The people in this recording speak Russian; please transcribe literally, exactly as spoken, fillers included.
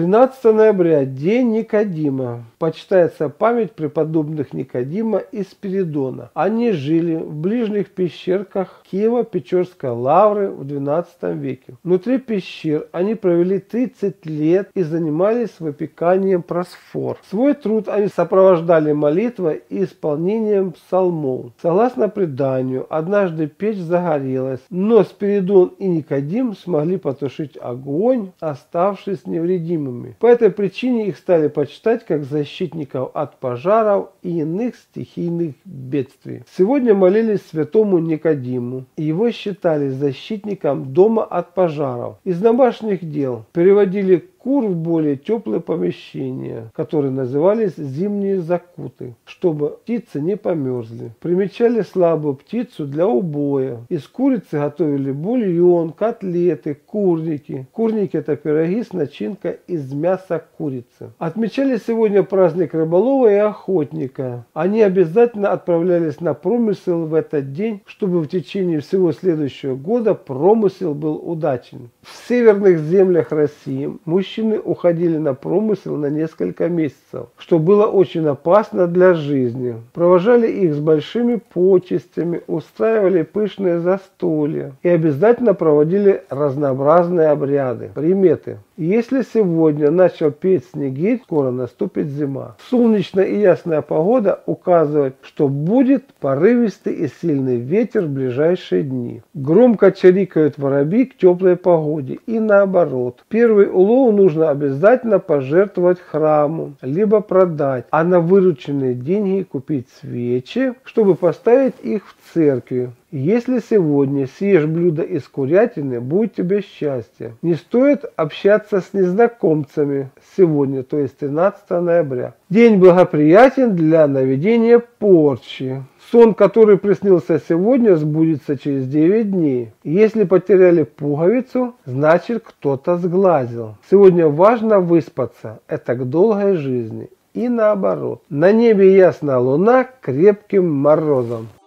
двенадцатого ноября – день Никодима. Почитается память преподобных Никодима и Спиридона. Они жили в ближних пещерках Киево-Печорской лавры в двенадцатом веке. Внутри пещер они провели тридцать лет и занимались выпеканием просфор. Свой труд они сопровождали молитвой и исполнением псалмов. Согласно преданию, однажды печь загорелась, но Спиридон и Никодим смогли потушить огонь, оставшись невредимыми. По этой причине их стали почитать как защитников от пожаров и иных стихийных бедствий. Сегодня молились святому Никодиму, и его считали защитником дома от пожаров. Из домашних дел переводили кур в более теплые помещения, которые назывались зимние закуты, чтобы птицы не померзли. Примечали слабую птицу для убоя. Из курицы готовили бульон, котлеты, курники. Курники – это пироги с начинкой из мяса курицы. Отмечали сегодня праздник рыболова и охотника. Они обязательно отправлялись на промысел в этот день, чтобы в течение всего следующего года промысел был удачен. В северных землях России мужчины Мужчины уходили на промысел на несколько месяцев, что было очень опасно для жизни. Провожали их с большими почестями, устраивали пышные застолья и обязательно проводили разнообразные обряды. Приметы. Если сегодня начал петь снегирь, скоро наступит зима. Солнечная и ясная погода указывает, что будет порывистый и сильный ветер в ближайшие дни. Громко чирикают воробьи к теплой погоде и наоборот. Первый улов нужно обязательно пожертвовать храму, либо продать, а на вырученные деньги купить свечи, чтобы поставить их в церкви. Если сегодня съешь блюдо из курятины, будет тебе счастье. Не стоит общаться с незнакомцами сегодня, то есть тринадцатого ноября. День благоприятен для наведения порчи. Сон, который приснился сегодня, сбудется через девять дней. Если потеряли пуговицу, значит кто-то сглазил. Сегодня важно выспаться, это к долгой жизни. И наоборот. На небе ясная луна крепким морозом.